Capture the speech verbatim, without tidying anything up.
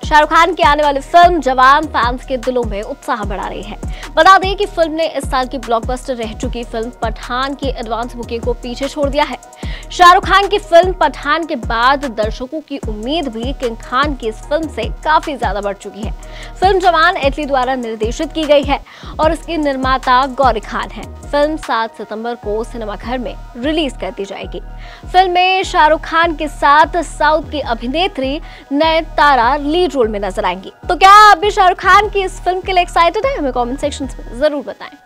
शाहरुख खान की आने वाली फिल्म जवान फैंस के दिलों में उत्साह बढ़ा रही है। बता दें कि फिल्म ने इस साल की ब्लॉकबस्टर रह चुकी फिल्म पठान की एडवांस बुकिंग को पीछे छोड़ दिया है। शाहरुख खान की फिल्म पठान के बाद दर्शकों की उम्मीद भी किंग खान की इस फिल्म से काफी ज्यादा बढ़ चुकी है। फिल्म जवान इटली द्वारा निर्देशित की गई है और इसकी निर्माता गौरी खान है। फिल्म सात सितंबर को सिनेमाघर में रिलीज कर दी जाएगी। फिल्म में शाहरुख खान के साथ साउथ की अभिनेत्री नयनतारा लीड रोल में नजर आएंगी। तो क्या आप भी शाहरुख खान की इस फिल्म के लिए एक्साइटेड हैं? हमें कमेंट सेक्शन में जरूर बताएं।